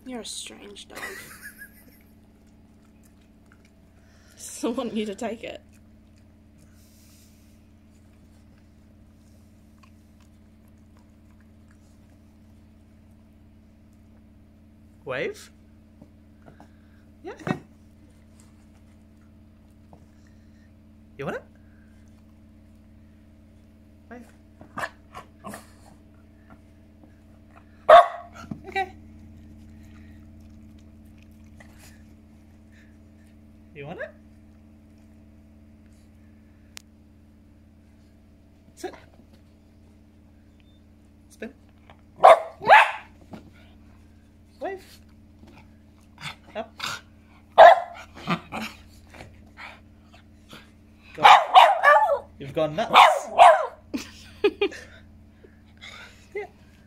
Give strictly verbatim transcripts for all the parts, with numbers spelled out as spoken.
You're a strange dog. I want you to take it. Wave? Yeah, okay. You want it? Wave. Okay. You want it? Sit. Spin. Wave. Up. Go. You've gone nuts. Yeah.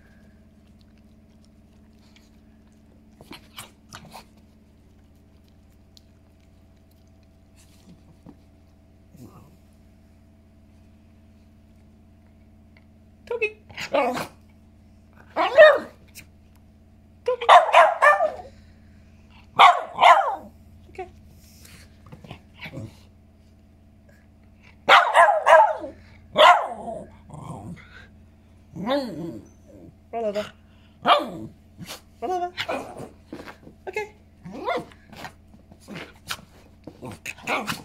Talking. Okay. Roll over. Roll over. Okay.